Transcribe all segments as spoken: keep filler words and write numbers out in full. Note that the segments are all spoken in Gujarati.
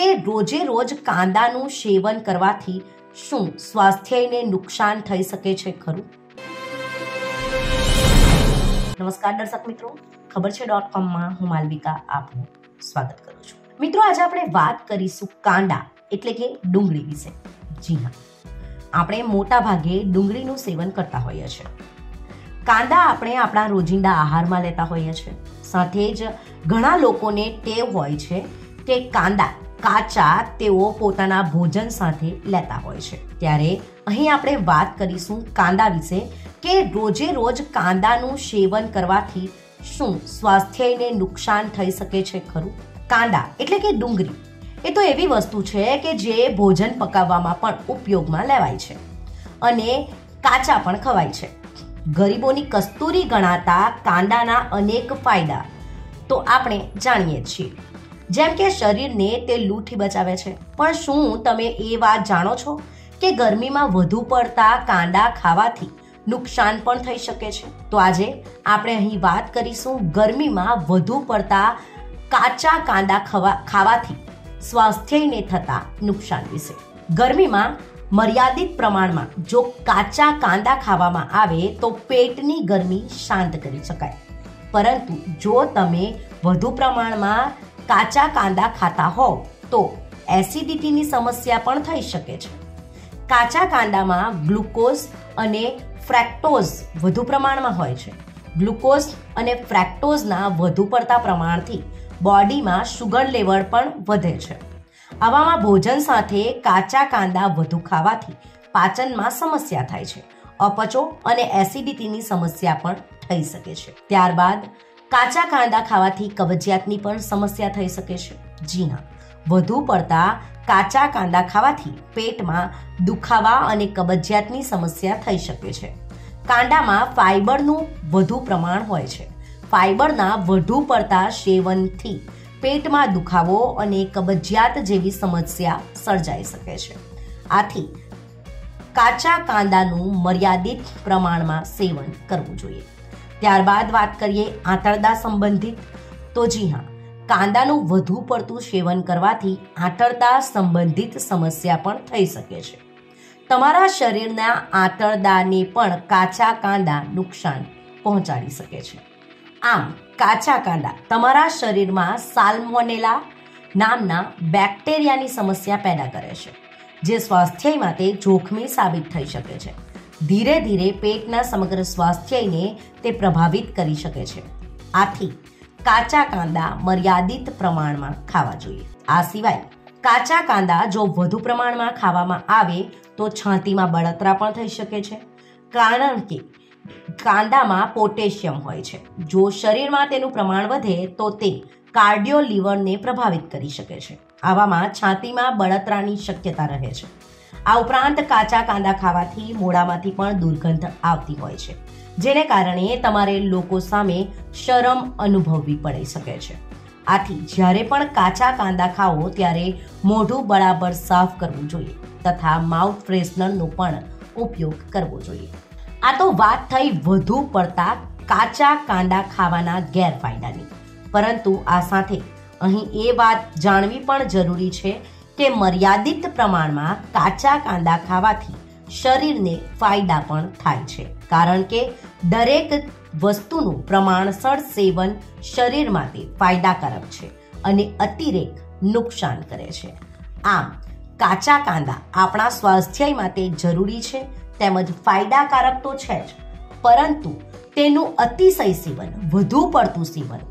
રોજે રોજ કાંદાનું સેવન કરવાથી શું સ્વાસ્થ્યને નુકસાન થઈ શકે છે ખરું? નમસ્કાર દર્શક મિત્રો, ખબર છે ડોટ કોમમાં હું માલવિકા આપનું સ્વાગત કરું છું. મિત્રો, આજે આપણે વાત કરીશું કાંદા એટલે કે ડુંગળી વિશે. જી હા, આપણે મોટા ભાગે ડુંગળીનું સેવન કરતા હોઈએ છીએ. કાંદા આપણે આપણા રોજિંદા આહારમાં લેતા હોઈએ છીએ. સાથે જ ઘણા લોકોને ટેવ હોય છે કે કાંદા કાચા તેઓ પોતાના ભોજન સાથે લેતા હોય છે. ત્યારે અહીં આપણે વાત કરીશું કાંદા વિશે કે રોજે રોજ કાંદાનું સેવન કરવાથી શું સ્વાસ્થ્યને નુકસાન થઈ શકે છે ખરું? કાંદા એટલે કે ડુંગળી એ તો એવી વસ્તુ છે કે જે ભોજન પકાવવામાં પણ ઉપયોગમાં લેવાય છે અને કાચા પણ ખવાય છે. ગરીબોની કસ્તુરી ગણાતા કાંદાના અનેક ફાયદા તો આપણે જાણીએ છીએ, જેમ કે શરીરને તે લૂથી બચાવે છે. પણ શું તમે એ વાત જાણો છો કે ગરમીમાં વધુ પડતા કાંદા ખાવાથી નુકસાન પણ થઈ શકે છે? તો આજે આપણે અહીં વાત કરીશું ગરમીમાં વધુ પડતા કાચા કાંદા ખાવાથી સ્વાસ્થ્યને થતા નુકસાન વિશે. ગરમીમાં મર્યાદિત પ્રમાણમાં જો કાચા કાંદા ખાવામાં આવે તો પેટની ગરમી શાંત કરી શકાય. પરંતુ જો તમે વધુ પ્રમાણમાં કાચા કાંદા ખાતા હોવ તો એસિડિટીની સમસ્યા પણ થઈ શકે છે. કાચા કાંદામાં ગ્લુકોઝ અને ફ્રેક્ટોઝ વધુ પ્રમાણમાં હોય છે. ગ્લુકોઝ અને ફ્રેક્ટોઝના વધુ પડતા પ્રમાણથી બોડીમાં શુગર લેવલ પણ વધે છે. આવામાં ભોજન સાથે કાચા કાંદા વધુ ખાવાથી પાચનમાં સમસ્યા થાય છે. અપચો અને એસિડિટીની સમસ્યા પણ થઈ શકે છે. ત્યારબાદ કાચા કાંદા ખાવાથી કબજિયાતની પણ સમસ્યા થઈ શકે છે. જી હા, વધુ પડતા કાચા કાંદા ખાવાથી પેટમાં દુખાવા અને કબજિયાતની સમસ્યા થઈ શકે છે. કાંદામાં ફાઈબરનું વધુ પ્રમાણ હોય છે. ફાઈબરના વધુ પડતા સેવનથી પેટમાં દુખાવો અને કબજિયાત જેવી સમસ્યા સર્જાઈ શકે છે. આથી કાચા કાંદાનું મર્યાદિત પ્રમાણમાં સેવન કરવું જોઈએ. ત્યારબાદ વાત કરીએ આંતરડા સંબંધિત. તો જી હા, કાંદાનું વધુ પડતું સેવન કરવાથી આંતરડા સંબંધિત સમસ્યા પણ થઈ શકે છે. તમારા શરીરના આંતરડાને પણ કાચા કાંદા નુકસાન પહોંચાડી શકે છે. આમ કાચા કાંદા તમારા શરીરમાં સાલ્મોનેલા નામના બેક્ટેરિયાની સમસ્યા પેદા કરે છે, જે સ્વાસ્થ્ય માટે જોખમી સાબિત થઈ શકે છે. ધીરે ધીરે પેટના સમગ્ર સ્વાસ્થ્યને તે પ્રભાવિત કરી શકે છે. આથી કાચા કાંદા મર્યાદિત પ્રમાણમાં ખાવા જોઈએ. આ સિવાય કાચા કાંદા જો વધુ પ્રમાણમાં ખાવામાં આવે તો છાતીમાં બળતરા પણ થઈ શકે છે, કારણ કે કાંદામાં પોટેશિયમ હોય છે. જો શરીરમાં તેનું પ્રમાણ વધે તો તે કાર્ડિયો લીવરને પ્રભાવિત કરી શકે છે. આવામાં છાતીમાં બળતરાની શક્યતા રહે છે. આ ઉપરાંત કાચા કાંદા ખાવાથી મોઢામાંથી પણ દુર્ગંધ આવતી હોય છે, જેને કારણે તમારે લોકો સામે શરમ અનુભવવી પડી શકે છે. આથી જ્યારે પણ કાચા કાંદા ખાઓ ત્યારે મોઢું બરાબર સાફ કરવું જોઈએ તથા માઉથ ફ્રેશનરનો પણ ઉપયોગ કરવો જોઈએ. આ તો વાત થઈ વધુ પડતા કાચા કાંદા ખાવાના ગેરફાયદાની. પરંતુ આ સાથે અહીં એ વાત જાણવી પણ જરૂરી છે કે મર્યાદિત પ્રમાણમાં કાચા કાંદા ખાવાથી શરીરને ફાયદા પણ થાય છે, કારણ કે દરેક વસ્તુનું પ્રમાણસર સેવન શરીર માટે ફાયદાકારક છે અને અતિરેક નુકસાન કરે છે. આમ કાચા કાંદા આપણા સ્વાસ્થ્ય માટે જરૂરી છે તેમજ ફાયદાકારક તો છે જ, પરંતુ તેનું અતિશય સેવન, વધુ પડતું સેવન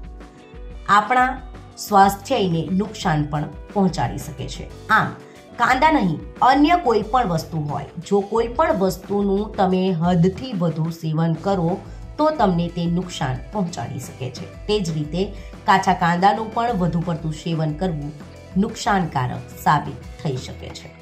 આપણા સ્વાસ્થ્યને નુકસાન પણ પહોંચાડી શકે છે. આમ કાંદા નહીં, અન્ય કોઈ પણ વસ્તુ હોય, જો કોઈ પણ વસ્તુનું તમે હદથી વધુ સેવન કરો તો તમને તે નુકસાન પહોંચાડી શકે છે. તે જ રીતે કાચા કાંદાનું પણ વધુ પડતું સેવન કરવું નુકસાનકારક સાબિત થઈ શકે છે.